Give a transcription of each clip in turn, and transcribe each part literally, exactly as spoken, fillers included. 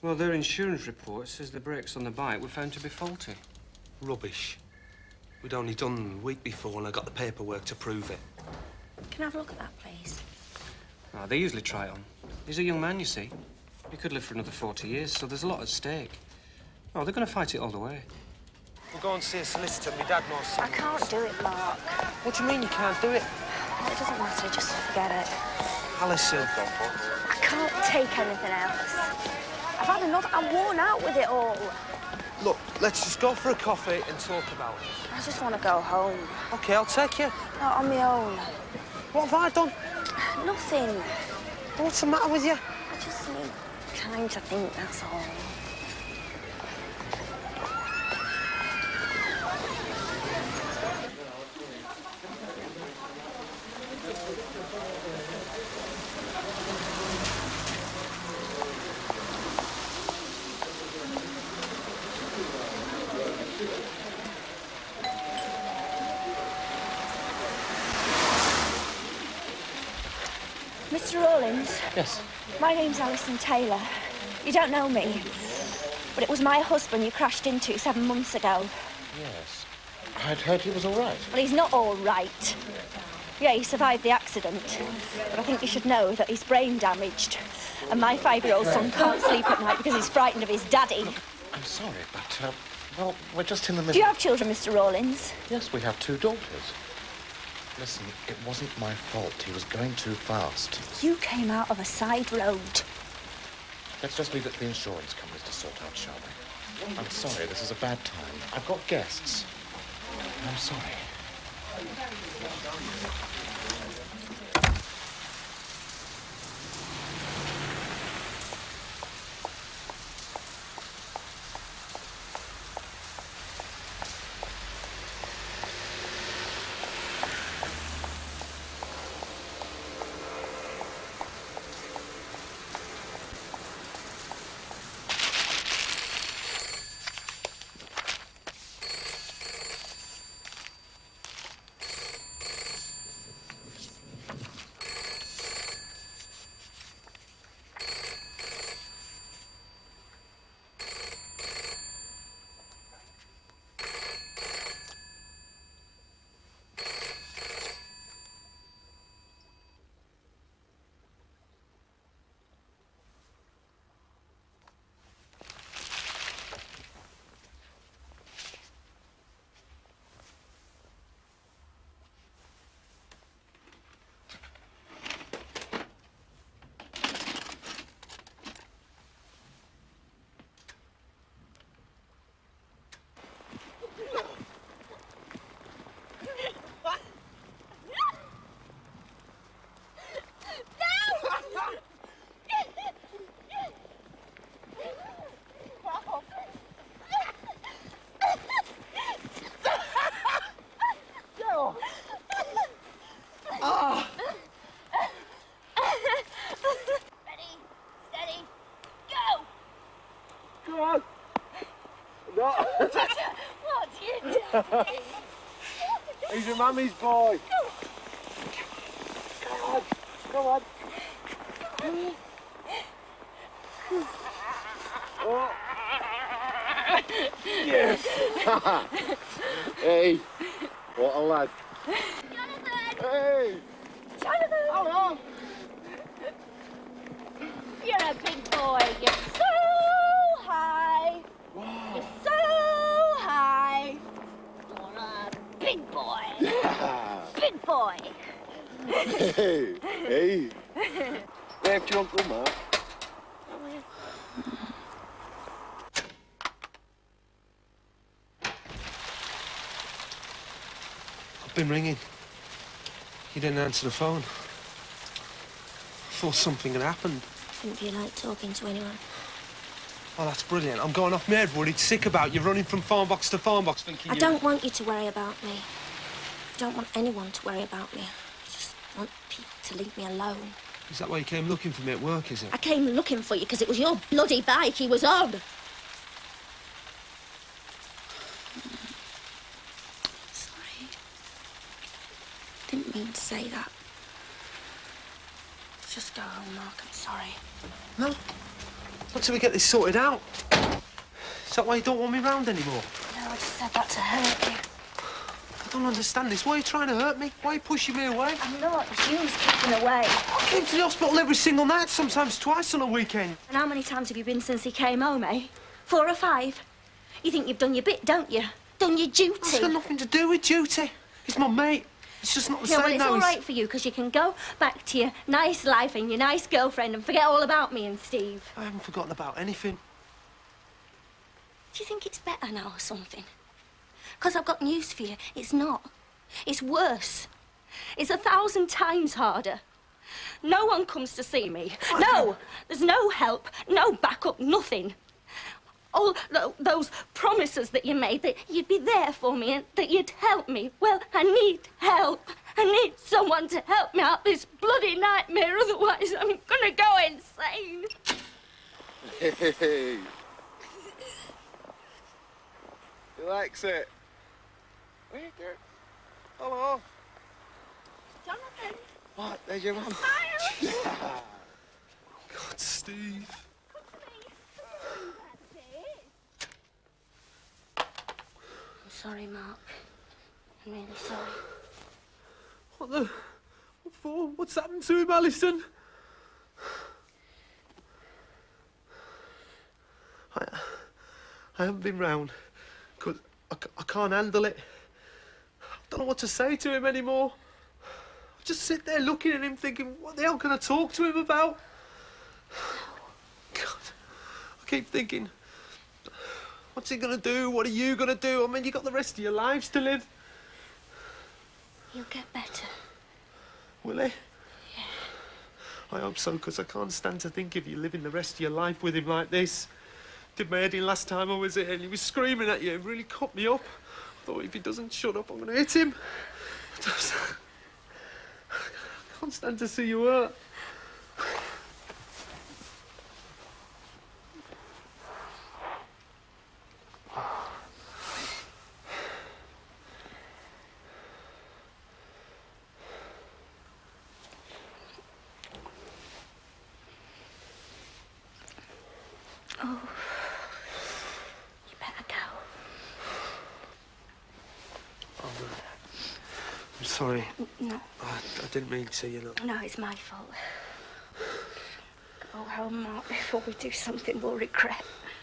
Well, their insurance report says the brakes on the bike were found to be faulty. Rubbish. We'd only done them the week before and I got the paperwork to prove it. Can I have a look at that, please? Oh, they usually try it on. He's a young man, you see. He could live for another forty years, so there's a lot at stake. Oh, they're going to fight it all the way. We'll go and see a solicitor. My dad knows someone. I can't do it, Mark. What do you mean you can't do it? Well, it doesn't matter, just forget it. Alison. I can't take anything else. I've had enough. I'm worn out with it all. Look, let's just go for a coffee and talk about it. I just want to go home. OK, I'll take you. Not on my own. What have I done? Nothing. What's the matter with you? I just need time to think, that's all. Mister Rawlins? Yes? My name's Alison Taylor. You don't know me, but it was my husband you crashed into seven months ago. Yes. I'd heard he was all right. Well, he's not all right. Yeah, he survived the accident, but I think you should know that he's brain damaged, and my five-year-old son can't sleep at night because he's frightened of his daddy. I'm sorry, but, uh, well, we're just in the middle... Do you have children, Mister Rawlins? Yes, we have two daughters. Listen, it wasn't my fault. He was going too fast. You came out of a side road. Let's just leave it to the insurance companies to sort out, shall we? I'm sorry, this is a bad time. I've got guests. I'm sorry. He's your mummy's boy. Come on, come on. Oh. Yes. Hey, what a lad. Jonathan! Hey. Jonathan! Hello. You're a big boy. You're so high. Wow. You're so high. You're a big boy. Yeah. Big boy. Hey, hey. Wave to your Uncle Mark. I've been ringing. You didn't answer the phone. I thought something had happened. Didn't feel like talking to anyone. Oh, that's brilliant. I'm going off my head, worried sick about you running from farm box to farm box thinking I you... don't want you to worry about me. I don't want anyone to worry about me. I just want people to leave me alone. Is that why you came looking for me at work, is it? I came looking for you because it was your bloody bike he was on. Sorry. Didn't mean to say that. Just go home, Mark. I'm sorry. No. Until we get this sorted out. Is that why you don't want me round anymore? No, I just said that to hurt you. I don't understand this. Why are you trying to hurt me? Why are you pushing me away? I'm not. It's you who's kicking away. I came to the hospital every single night, sometimes twice on a weekend. And how many times have you been since he came home, eh? Four or five? You think you've done your bit, don't you? Done your duty. It's got nothing to do with duty. He's my mate. It's just not the no, same well, it's now. all right for you, because you can go back to your nice life and your nice girlfriend and forget all about me and Steve. I haven't forgotten about anything. Do you think it's better now or something? Because I've got news for you. It's not. It's worse. It's a thousand times harder. No one comes to see me. No! There's no help, no backup, nothing. All th those promises that you made, that you'd be there for me and that you'd help me. Well, I need help. I need someone to help me out this bloody nightmare, otherwise I'm gonna go insane. Hey. He likes it. Hey, girl. Hello. Jonathan. What? There's your mum. Smile. God, Steve. I'm sorry, Mark. I'm really sorry. What the? What for? What's happened to him, Alison? I, I haven't been round because I, I can't handle it. I don't know what to say to him anymore. I just sit there looking at him thinking, what the hell can I talk to him about? God, I keep thinking, what's he gonna do? What are you gonna do? I mean, you got the rest of your lives to live. You'll get better. Will he? Yeah. I hope so, because I can't stand to think of you living the rest of your life with him like this. Did my head in last time I was here and he was screaming at you. It really cut me up. I thought if he doesn't shut up, I'm going to hit him. I just... I can't stand to see you hurt. Oh, you better go. I'm, uh, I'm sorry. No. I, I didn't mean to, you know. No, it's my fault. Go home, Mark, before we do something we'll regret.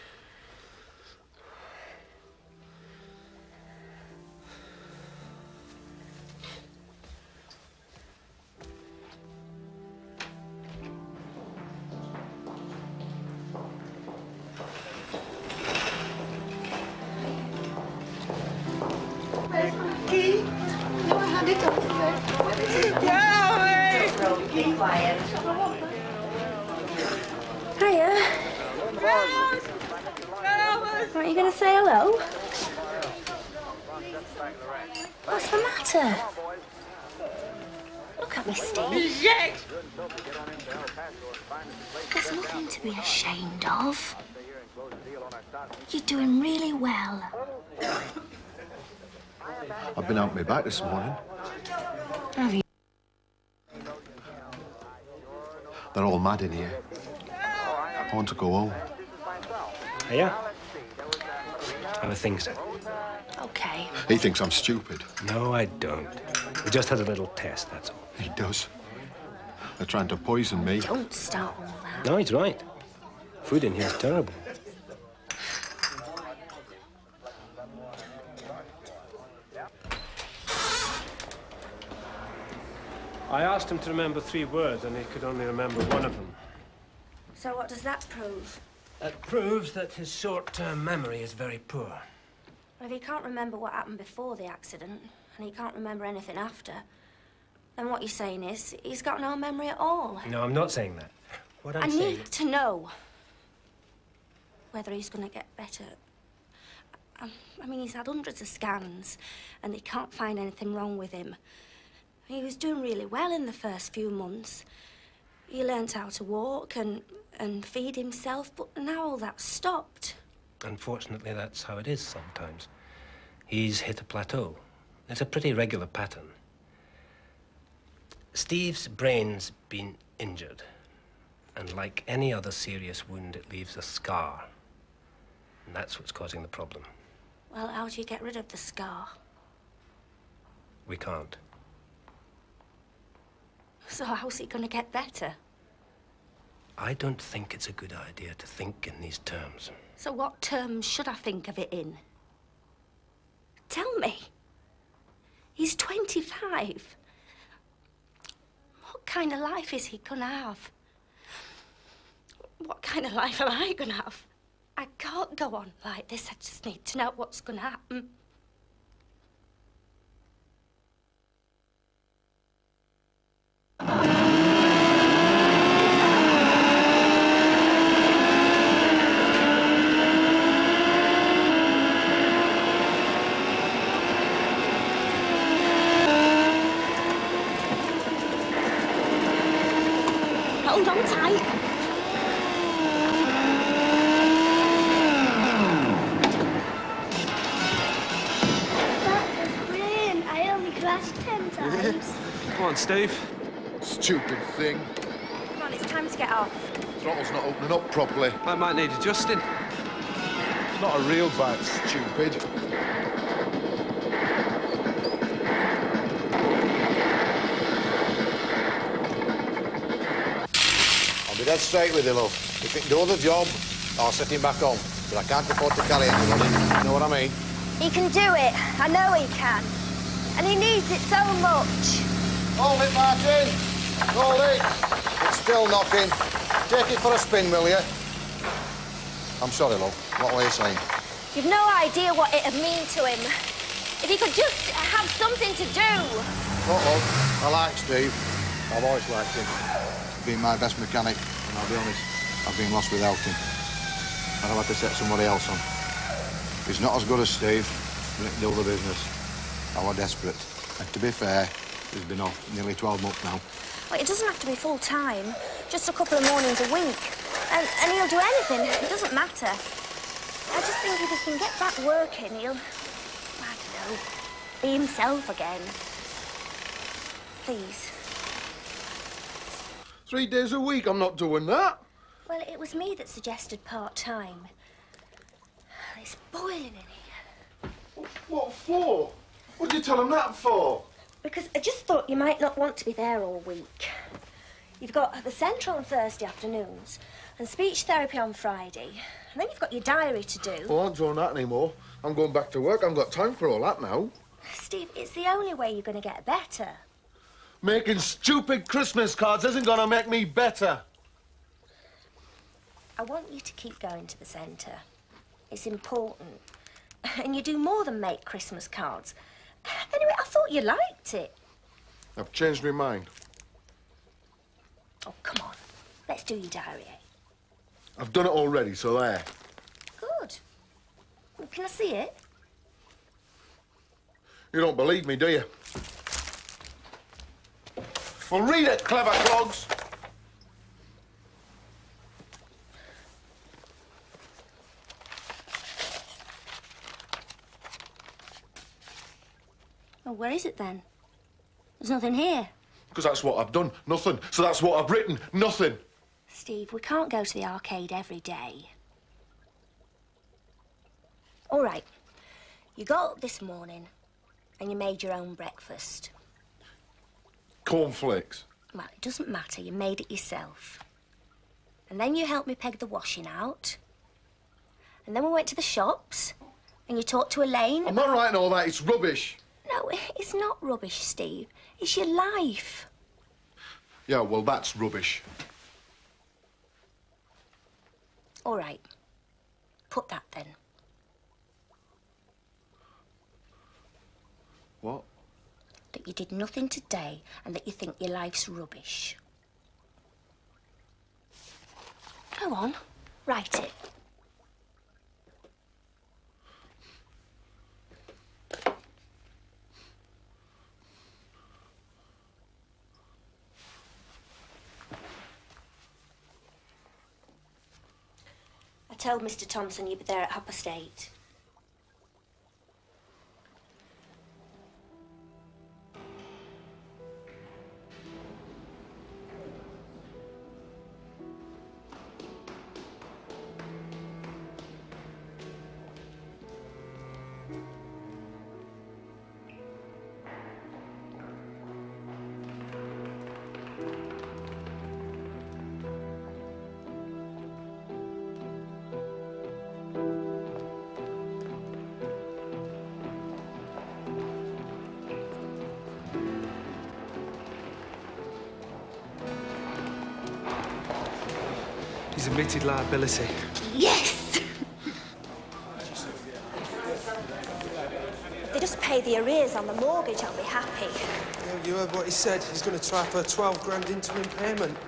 Hiya. Aren't you going to say hello? What's the matter? Look at me, Steve. There's nothing to be ashamed of. You're doing really well. I've been out my back this morning. Have you? They're all mad in here. I want to go home. Yeah? I think so. Okay. He thinks I'm stupid. No, I don't. We just had a little test, that's all. He does. They're trying to poison me. Don't start all that. No, he's right. Food in here is terrible. I asked him to remember three words, and he could only remember one of them. So what does that prove? That proves that his short-term memory is very poor. Well, if he can't remember what happened before the accident, and he can't remember anything after, then what you're saying is he's got no memory at all. No, I'm not saying that. What I'm I saying... need to know whether he's going to get better. I, I mean, he's had hundreds of scans, and they can't find anything wrong with him. He was doing really well in the first few months. He learnt how to walk and, and feed himself, but now all that's stopped. Unfortunately, that's how it is sometimes. He's hit a plateau. It's a pretty regular pattern. Steve's brain's been injured. And like any other serious wound, it leaves a scar. And that's what's causing the problem. Well, how do you get rid of the scar? We can't. So how's it going to get better? I don't think it's a good idea to think in these terms. So what terms should I think of it in? Tell me. He's twenty-five. What kind of life is he gonna have? What kind of life am I gonna have? I can't go on like this. I just need to know what's gonna happen. Hold on tight. That was brilliant. I only crashed ten times. Come on, Steve. Stupid thing. Come on, it's time to get off. Throttle's not opening up properly. That might need adjusting. It's not a real bike, stupid. I'll be dead straight with you, love. If it can do the job, I'll set him back on. But I can't afford to carry anybody. You know what I mean? He can do it. I know he can. And he needs it so much. Hold it, Martin. Hold it. It's still knocking. Take it for a spin, will you? I'm sorry, love. What were you saying? You've no idea what it'd mean to him. If he could just have something to do. Look, love, I like Steve. I've always liked him. He's been my best mechanic, and I'll be honest, I've been lost without him. And I've had to set somebody else on. He's not as good as Steve, but he can do the business. I was desperate. And to be fair, he's been off nearly twelve months now. Well, it doesn't have to be full time. Just a couple of mornings a week. And, and he'll do anything. It doesn't matter. I just think if he can get back working, he'll, I don't know, be himself again. Please. Three days a week, I'm not doing that. Well, it was me that suggested part-time. It's boiling in here. What for? What did you tell him that for? Because I just thought you might not want to be there all week. You've got the central on Thursday afternoons and speech therapy on Friday. And then you've got your diary to do. Well, I ain't doing that anymore. I'm going back to work. I haven't got time for all that now. Steve, it's the only way you're going to get better. Making stupid Christmas cards isn't going to make me better. I want you to keep going to the centre. It's important. And you do more than make Christmas cards. Anyway, I thought you liked it. I've changed my mind. Oh, come on. Let's do your diary, eh? I've done it already, so there. Good. Well, can I see it? You don't believe me, do you? Well, read it, clever clogs. Oh, where is it then? There's nothing here. Because that's what I've done. Nothing. So that's what I've written. Nothing. Steve, we can't go to the arcade every day. All right. You got up this morning and you made your own breakfast. Cornflakes. Well, it doesn't matter. You made it yourself. And then you helped me peg the washing out. And then we went to the shops and you talked to Elaine. I'm not writing all that. It's rubbish. No, it's not rubbish, Steve. It's your life. Yeah, well, that's rubbish. All right. Put that then. What? That you did nothing today and that you think your life's rubbish. Go on, write it. I told Mister Thompson you'd be there at half past eight. He's admitted liability. Yes! If they just pay the arrears on the mortgage, I'll be happy. You, you heard what he said. He's going to try for twelve grand interim payment.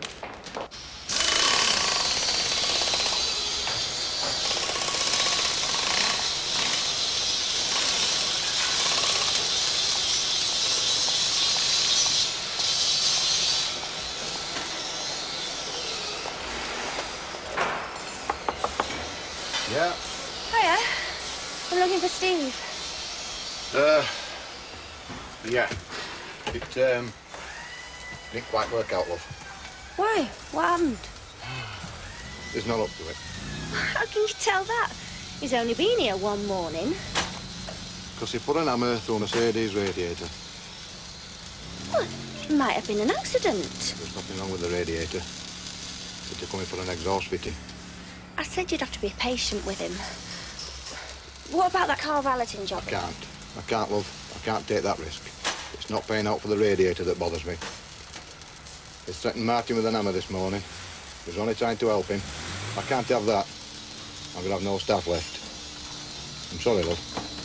Yeah. Hiya. I'm looking for Steve. Uh, yeah. It, um, didn't quite work out, love. Why? What happened? He's not up to it. How can you tell that? He's only been here one morning. Because he put an hammer through a Mercedes radiator. Well, it might have been an accident. There's nothing wrong with the radiator. But they're coming for an exhaust fitting. I said you'd have to be patient with him. What about that car valeting job? I can't. I can't, love. I can't take that risk. It's not paying out for the radiator that bothers me. They threatened Martin with an hammer this morning. He was only trying to help him. I can't have that. I'm going to have no staff left. I'm sorry, love.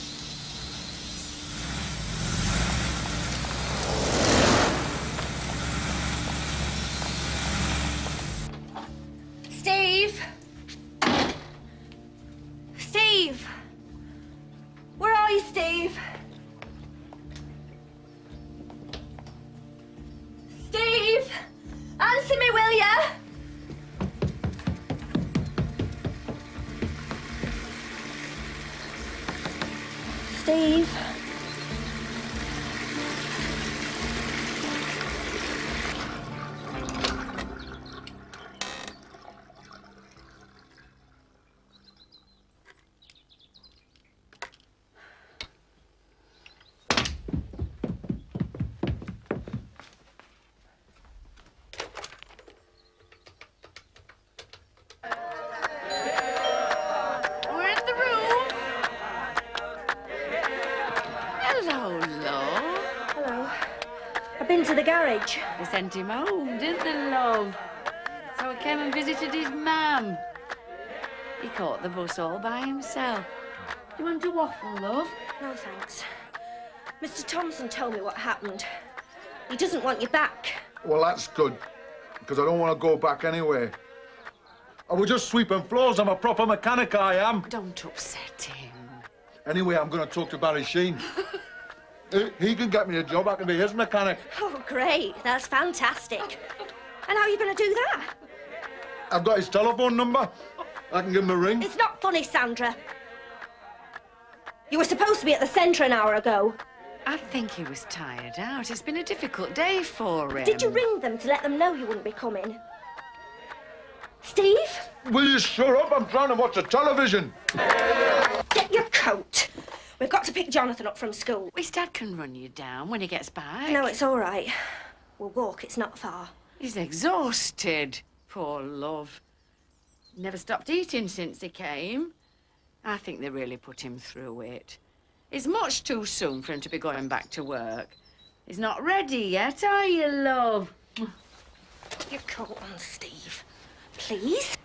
Steve! Steve! Where are you, Steve? Steve! Answer me, will ya? Steve? We're in the room. Hello, love. Hello. I've been to the garage. They sent him home, didn't they, love? So he came and visited his mum. He caught the bus all by himself. Do you want a waffle, love? No, thanks. Mister Thompson told me what happened. He doesn't want you back. Well, that's good. Because I don't want to go back anyway. I was just sweeping floors. I'm a proper mechanic, I am. Don't upset him. Anyway, I'm going to talk to Barry Sheen. he, he can get me a job. I can be his mechanic. Oh, great. That's fantastic. And how are you going to do that? I've got his telephone number. I can give him a ring. It's not funny, Sandra. You were supposed to be at the centre an hour ago. I think he was tired out. It's been a difficult day for him. Did you ring them to let them know you wouldn't be coming? Steve? Will you shut up? I'm trying to watch the television. Get your coat. We've got to pick Jonathan up from school. His dad can run you down when he gets back. No, it's all right. We'll walk. It's not far. He's exhausted. Poor love. Never stopped eating since he came. I think they really put him through it. It's much too soon for him to be going back to work. He's not ready yet, are you, love? Get your coat on, Steve. Please?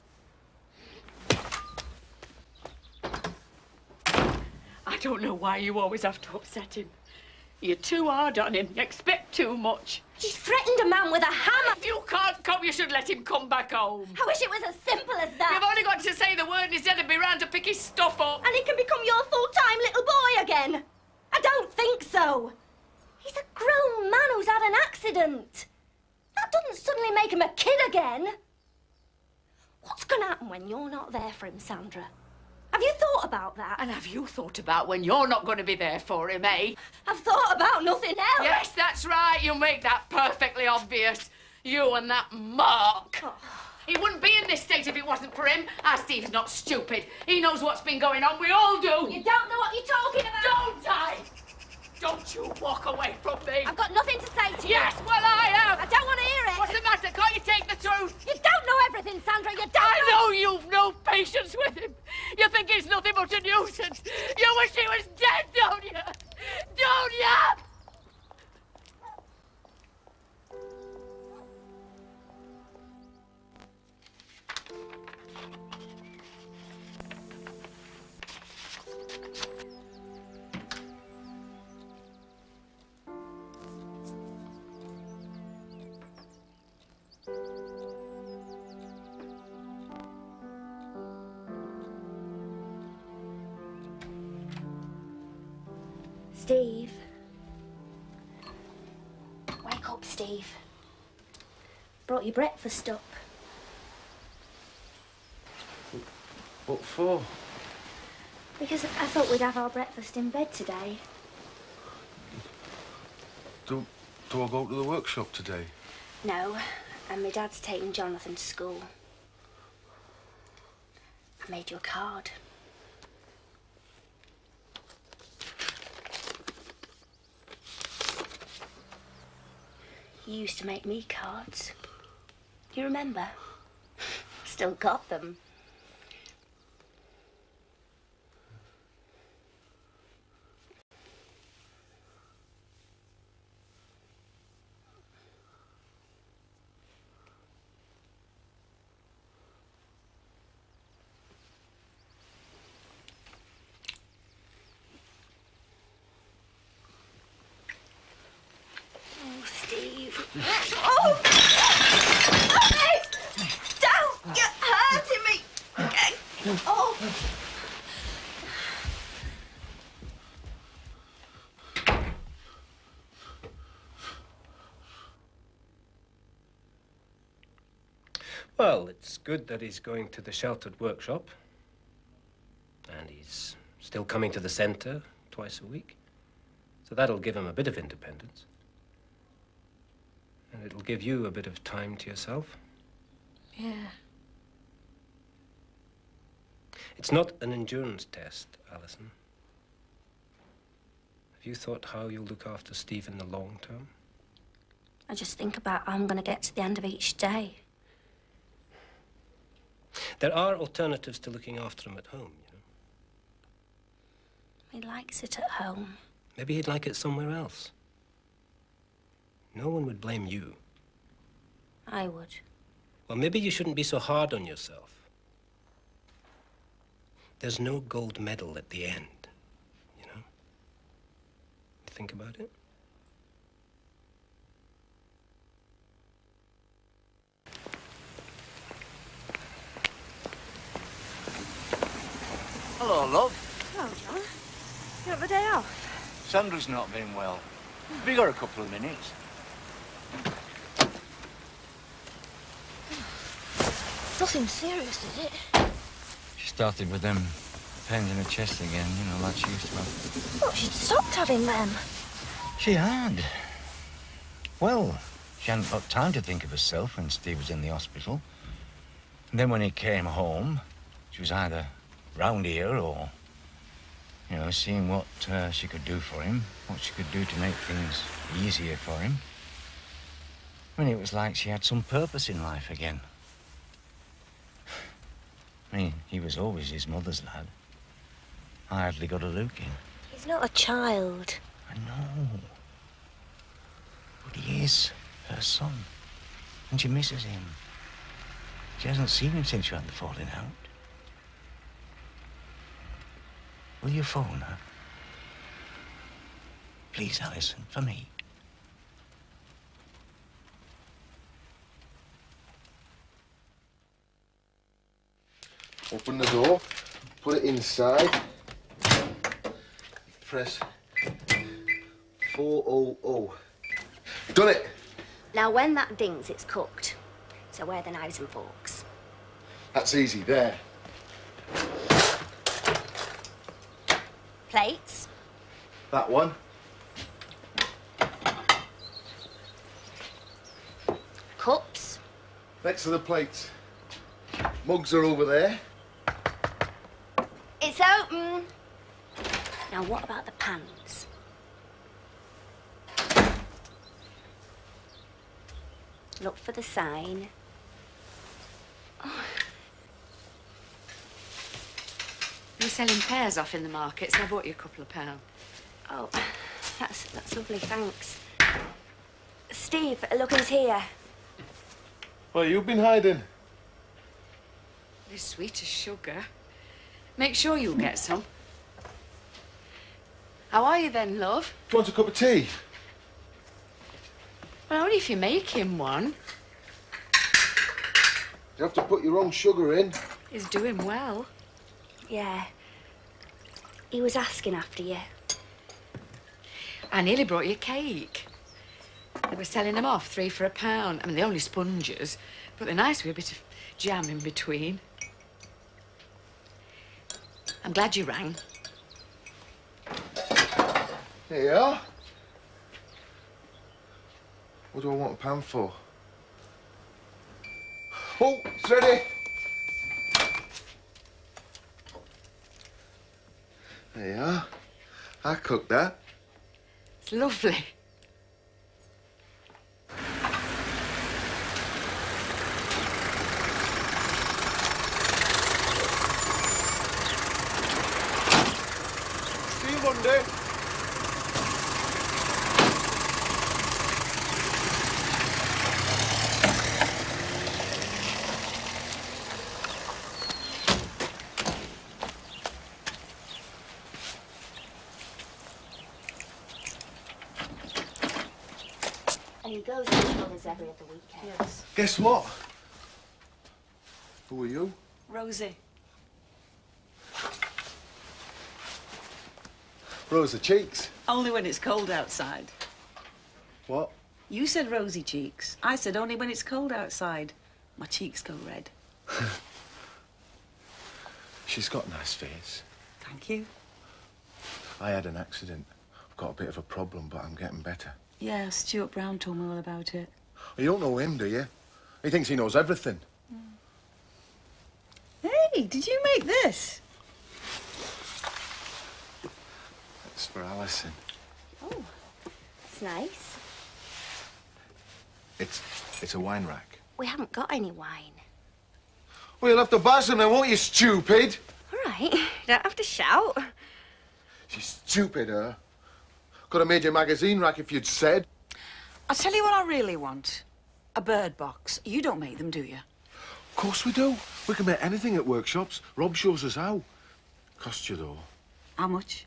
I don't know why you always have to upset him. You're too hard on him. You expect too much. He threatened a man with a hammer. If you can't come, you should let him come back home. I wish it was as simple as that. You've only got to say the word and he's going to be round to pick his stuff up. And he can become your full-time little boy again. I don't think so. He's a grown man who's had an accident. That doesn't suddenly make him a kid again. What's going to happen when you're not there for him, Sandra? Have you thought about that? And have you thought about when you're not going to be there for him, eh? I've thought about nothing else. Yes, that's right. You make that perfectly obvious. You and that Mark. Oh. He wouldn't be in this state if it wasn't for him. Ah, Steve's not stupid. He knows what's been going on. We all do. You don't know what you're talking about. Don't I? Don't you walk away from me. I've got nothing to say to you. Yes, well, I have. I don't want to hear it. What's the matter? Can't you take the truth? You don't know everything, Sandra. You don't I know... know you've no patience with him. You think he's nothing but a nuisance. You wish he was dead, don't you? Don't you? Steve. Wake up, Steve. Brought your breakfast up. What for? Because I thought we'd have our breakfast in bed today. Do, do I go to the workshop today? No, and my dad's taking Jonathan to school. I made you a card. You used to make me cards. You remember? Still got them. Oh! Hey! Don't! You're hurting me! Okay. Oh! Well, it's good that he's going to the sheltered workshop. And he's still coming to the centre twice a week. So that'll give him a bit of independence. And it'll give you a bit of time to yourself. Yeah. It's not an endurance test, Alison. Have you thought how you'll look after Steve in the long term? I just think about how I'm going to get to the end of each day. There are alternatives to looking after him at home, you know. He likes it at home. Maybe he'd like it somewhere else. No one would blame you. I would. Well, maybe you shouldn't be so hard on yourself. There's no gold medal at the end, you know? Think about it. Hello, love. Hello, John. You have a day off? Sandra's not been well. Have you got a couple of minutes? Nothing serious, is it? She started with them pains in her chest again, you know, like she used to have. Look, she'd stopped having them. She had. Well, she hadn't got time to think of herself when Steve was in the hospital. And then when he came home, she was either round here or, you know, seeing what uh, she could do for him, what she could do to make things easier for him. I mean, it was like she had some purpose in life again. I mean, he was always his mother's lad. I hardly got a look in. He's not a child. I know. But he is her son. And she misses him. She hasn't seen him since you had the falling out. Will you phone her? Please, Alison, for me. Open the door, put it inside, press four oh oh. Done it! Now, when that dings, it's cooked. So where are the knives and forks? That's easy, there. Plates? That one. Cups? Next to the plates. Mugs are over there. It's open. Now, what about the pans? Look for the sign. Oh. We're selling pears off in the market, so I bought you a couple of pounds. Oh, that's, that's lovely, thanks. Steve, look who's here. Well, you've been hiding. They're sweet as sugar. Make sure you'll get some. How are you then, love? Do you want a cup of tea? Well, only if you make him one. You have to put your own sugar in. He's doing well. Yeah. He was asking after you. I nearly brought you a cake. They were selling them off, three for a pound. I mean, they're only sponges, but they're nice with a bit of jam in between. I'm glad you rang. Here you are. What do I want a pan for? Oh, it's ready. There you are. I cooked that. It's lovely. See you Monday. And he goes to his mother's every other weekend. Yes. Guess what? Who are you? Rosie. Rosa Cheeks. Only when it's cold outside. What? You said rosy cheeks. I said only when it's cold outside. My cheeks go red. She's got a nice face. Thank you. I had an accident. I've got a bit of a problem, but I'm getting better. Yeah, Stuart Brown told me all about it. You don't know him, do you? He thinks he knows everything. Hey, did you make this? It's for Alison. Oh, it's nice. It's it's a wine rack. We haven't got any wine. Well, you'll have to buy some then, won't you, stupid? All right, you don't have to shout. She's stupid, her. Could have made your magazine rack if you'd said. I'll tell you what I really want. A bird box. You don't make them, do you? Of course we do. We can make anything at workshops. Rob shows us how. Cost you, though. How much?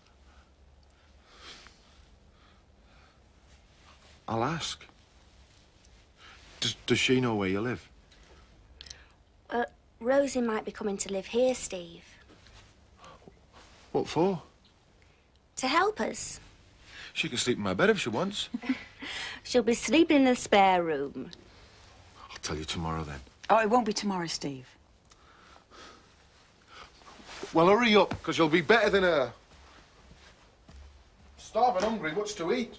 I'll ask. Does, does she know where you live? Uh, Rosie might be coming to live here, Steve. What for? To help us. She can sleep in my bed if she wants. She'll be sleeping in the spare room. I'll tell you tomorrow, then. Oh, it won't be tomorrow, Steve. Well, hurry up, because you'll be better than her. Starving hungry, what's to eat?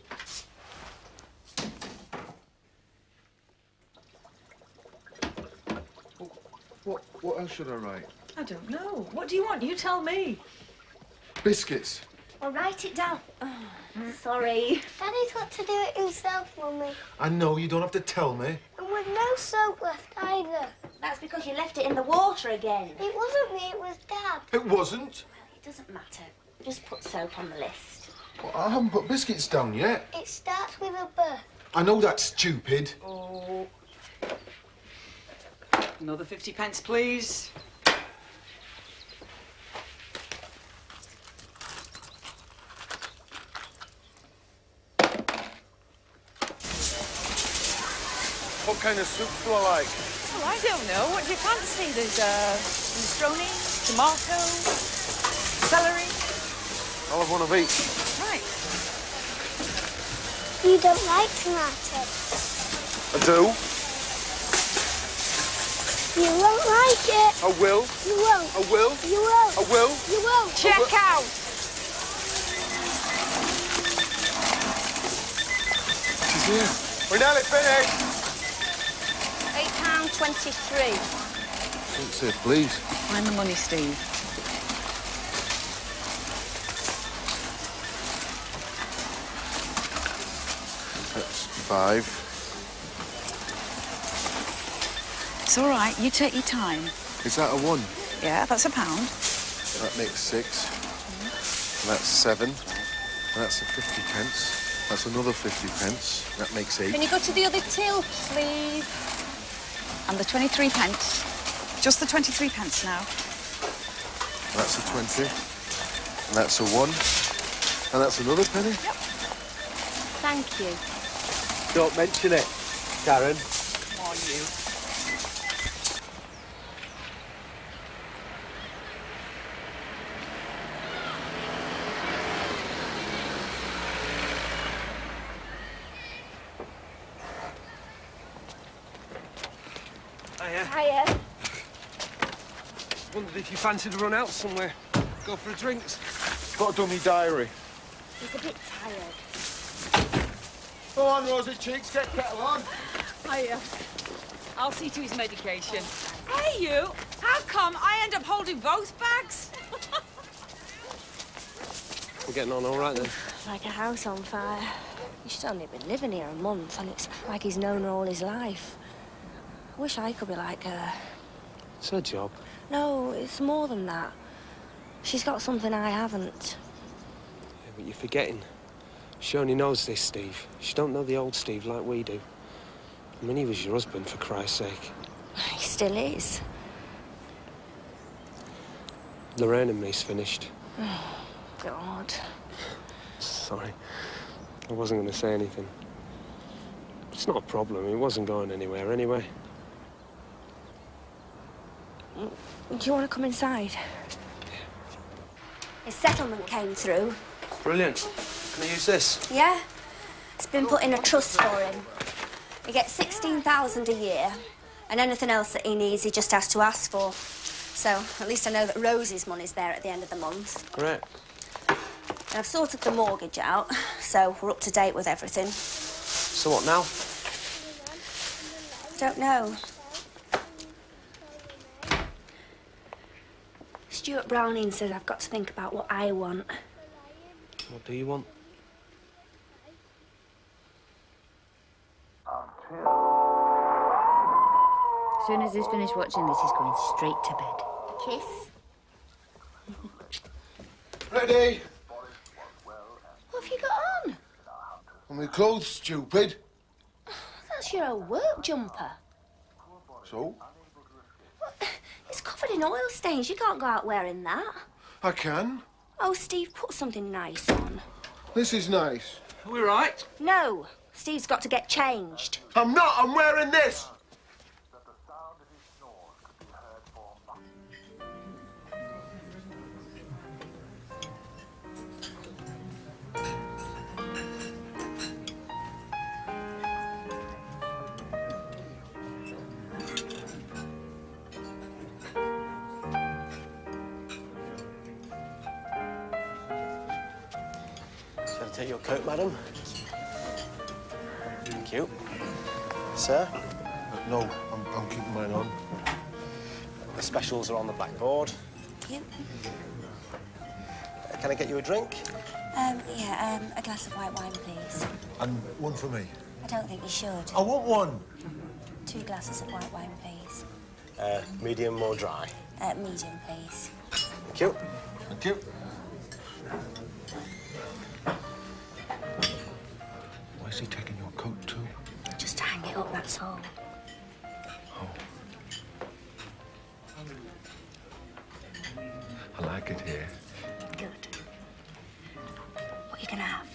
What, what else should I write? I don't know. What do you want? You tell me. Biscuits. Well, write it down. Oh, sorry. Daddy's got to do it himself, Mummy. I know, you don't have to tell me. And with no soap left either. That's because you left it in the water again. It wasn't me, it was Dad. It wasn't. Well, it doesn't matter. Just put soap on the list. Well, I haven't put biscuits down yet. It starts with a B. I know that's stupid. Oh. Another fifty pence, please. What kind of soups do I like? Oh, I don't know. What do you fancy? There's uh, minestrone, tomato, celery. I'll have one of each. Right. You don't like tomato. I do. You won't like it. I will. You won't. I will. You won't. I will. You won't. Check out. She's here. We're nearly finished. Eight pound twenty-three. Don't say please. Find the money, Steve. That's five. It's all right. You take your time. Is that a one? Yeah, that's a pound. That makes six. Mm-hmm. That's seven. That's a fifty pence. That's another fifty pence. That makes eight. Can you go to the other till, please? And the twenty-three pence. Just the twenty-three pence now. That's a twenty. And that's a one. And that's another penny. Yep. Thank you. Don't mention it, Karen. Come on, you. Hiya. Hiya. Wondered if you fancied a run out somewhere. Go for a drinks. Got a dummy diary. He's a bit tired. Go on, Rosy Cheeks, get kettle on. Hiya. I'll see to his medication. Hey, you! How come I end up holding both bags? We're getting on all right, then? Like a house on fire. She's only been living here a month, and it's like he's known her all his life. I wish I could be like her. It's her job. No, it's more than that. She's got something I haven't. Yeah, but you're forgetting. She only knows this Steve. She don't know the old Steve like we do. I mean, he was your husband, for Christ's sake. He still is. Lorraine and me's finished. Oh, God. Sorry. I wasn't going to say anything. It's not a problem. It wasn't going anywhere anyway. Do you want to come inside? His settlement came through. Brilliant. Can I use this? Yeah. It's been put in a trust for him. He gets sixteen thousand a year, and anything else that he needs, he just has to ask for. So at least I know that Rosie's money's there at the end of the month. Great. I've sorted the mortgage out, so we're up to date with everything. So what now? Don't know. Stuart Browning says I've got to think about what I want. What do you want? As soon as he's finished watching this, he's going straight to bed. Kiss. Ready? What have you got on? On my clothes, stupid. That's your old work jumper. So? It's covered in oil stains. You can't go out wearing that. I can. Oh, Steve, put something nice on. This is nice. Are we right? No. Steve's got to get changed. I'm not. I'm wearing this. Shall I take your coat, madam? Thank you. Sir? No, I'm, I'm keeping mine on. The specials are on the blackboard. Thank you. Uh, can I get you a drink? Um, yeah, um, a glass of white wine, please. And one for me. I don't think you should. I want one. Two glasses of white wine, please. Uh, medium or dry? Uh, medium, please. Thank you. Thank you. Why is he taking your coat too? Just to hang it up, that's all. Oh. I like it here. Good. What are you gonna have?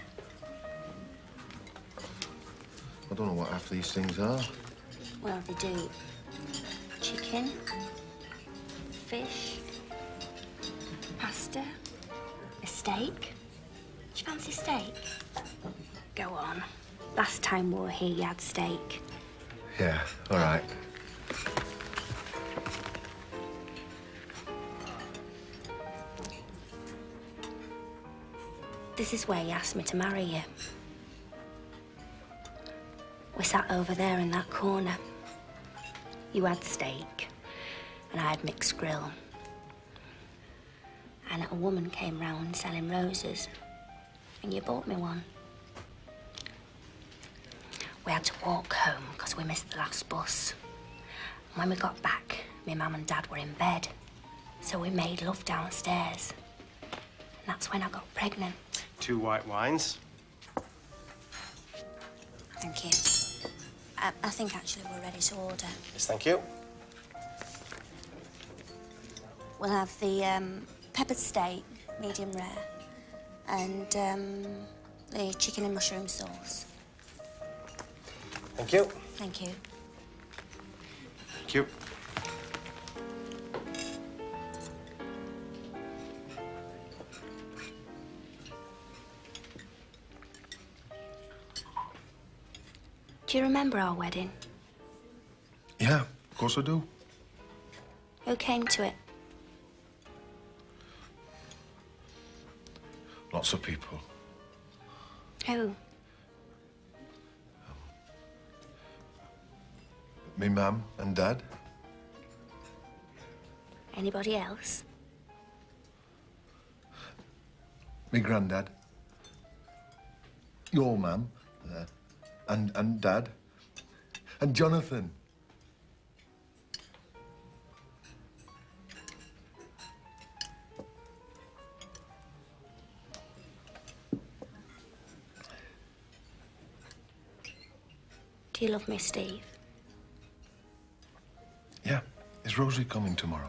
I don't know what half these things are. Well, they do. Chicken, fish, pasta, a steak. Do you fancy steak? Go on. Last time we were here, you had steak. Yeah, all right. This is where you asked me to marry you. We sat over there in that corner. You had steak, and I had mixed grill. And a woman came round selling roses, and you bought me one. We had to walk home because we missed the last bus. And when we got back, my mum and dad were in bed. So we made love downstairs. And that's when I got pregnant. Two white wines. Thank you. I, I think actually we're ready to order. Yes, thank you. We'll have the um, peppered steak, medium rare, and um, the chicken and mushroom sauce. Thank you. Thank you. Thank you. Do you remember our wedding? Yeah, Of course I do. Who came to it? Lots of people. Who? Me mum and dad. Anybody else? Me granddad. Your mum. Uh, and, and dad. And Jonathan. Do you love me, Steve? Yeah. Is Rosie coming tomorrow?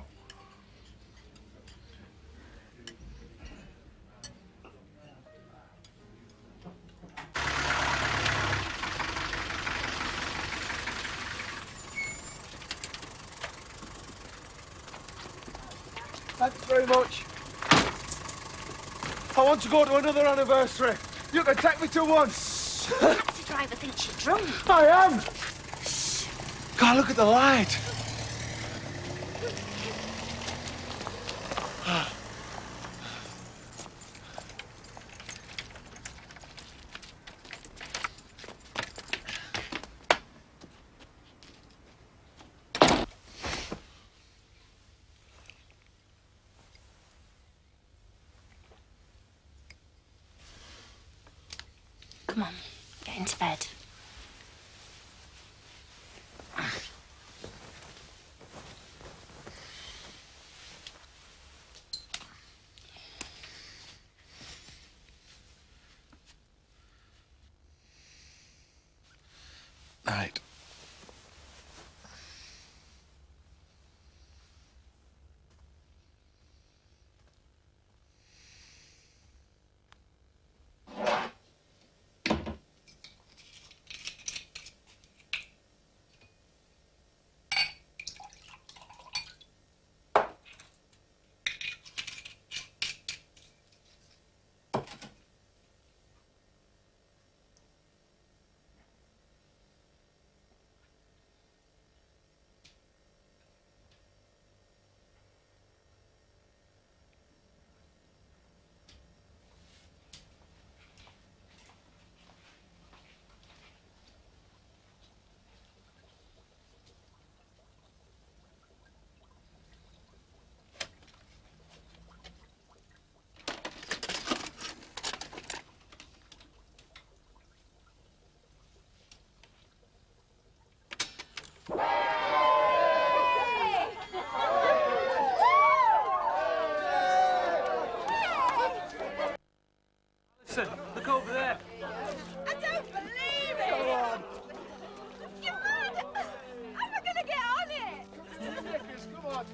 Thanks very much. I want to go to another anniversary. You can take me to one. The taxi driver thinks you're drunk. I am. God, look at the light. Come on, get into bed. Night. Listen, look over there. I don't believe it! Go on. You mad? How am I going to get on it? Nicholas, come on.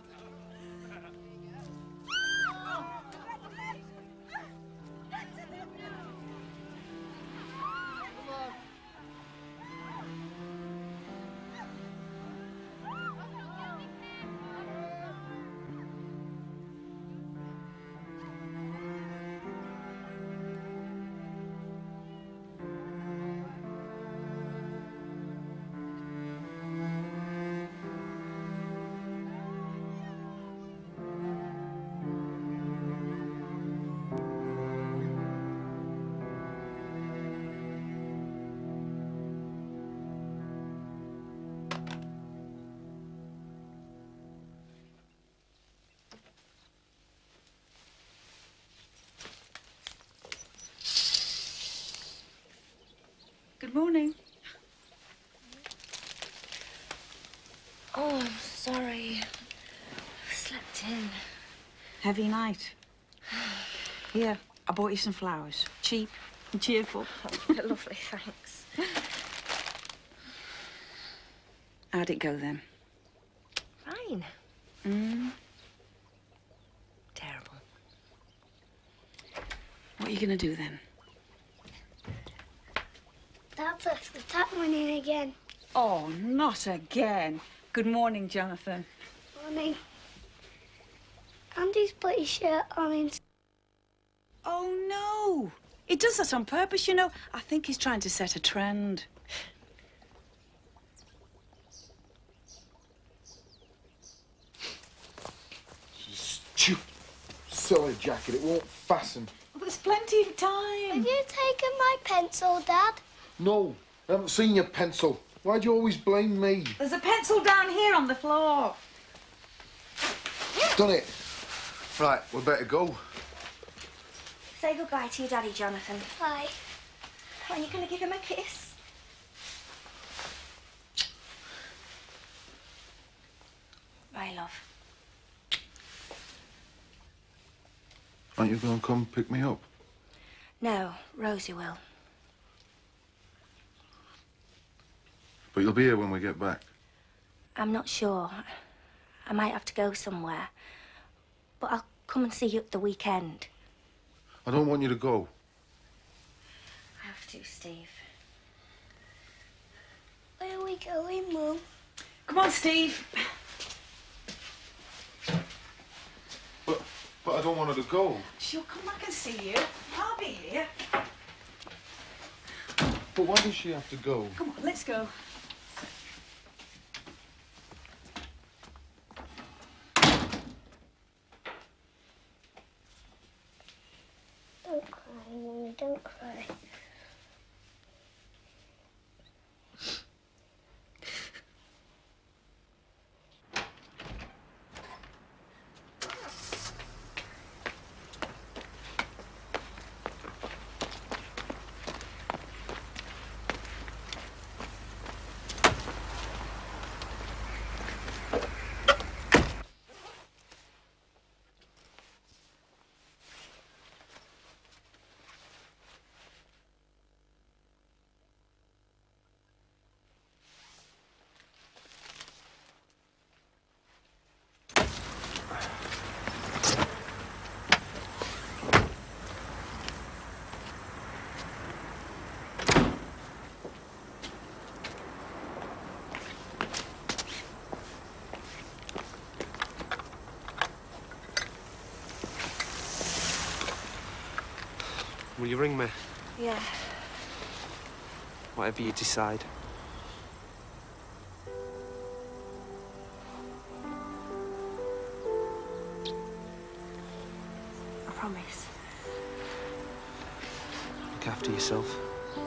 Good morning. Oh, I'm sorry. I slept in. Heavy night. Here, I bought you some flowers. Cheap and cheerful. Lovely, thanks. How'd it go then? Fine. Mm. Terrible. What are you going to do then? Dad left the tap running again. Oh, not again. Good morning, Jonathan. Morning. Andy's put his shirt on in... Oh, no. He does that on purpose, you know. I think he's trying to set a trend. silly jacket. It won't fasten. Well, there's plenty of time. Have you taken my pencil, Dad? No, I haven't seen your pencil. Why do you always blame me? There's a pencil down here on the floor. Done it. Right, we better go. Say goodbye to your daddy, Jonathan. Bye. Are you going to give him a kiss? Bye, love. Aren't you going to come pick me up? No, Rosie will. But you'll be here when we get back. I'm not sure. I might have to go somewhere. But I'll come and see you at the weekend. I don't want you to go. I have to, Steve. Where are we going, Mum? Come on, Steve. But, but I don't want her to go. She'll come back and see you. I'll be here. But why does she have to go? Come on, let's go. Don't cry, Mummy, don't cry. Will you ring me? Yeah. Whatever you decide. I promise. Look after yourself.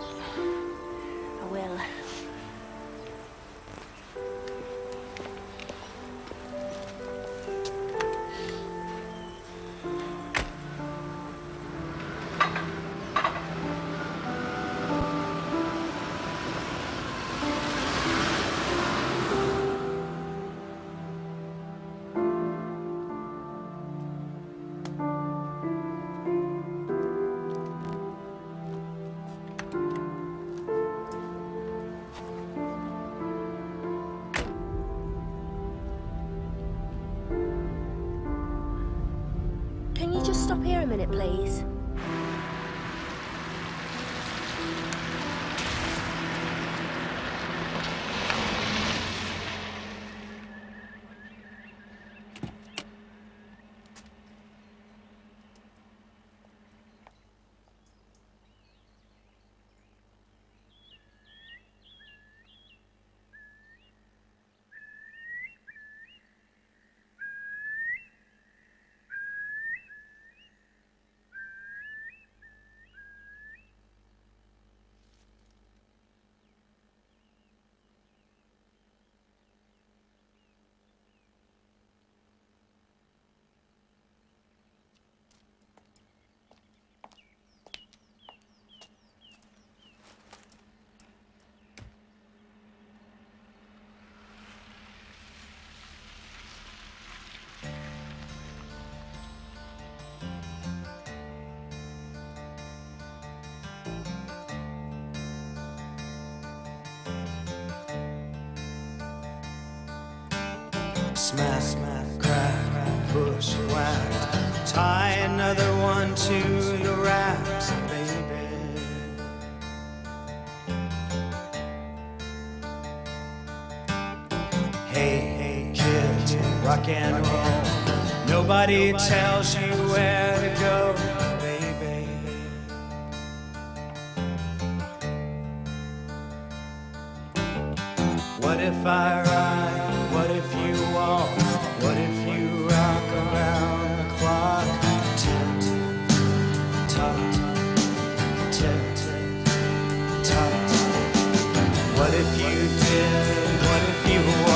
I will. Can you just stop here a minute, please? Smack, smack, crack, bush whack. Tie another one to the racks, baby. Hey, hey, kid, rock and roll. Nobody tells you where to go, baby. What if I ride? What if you walk? What if you rock around the clock? you did? What if you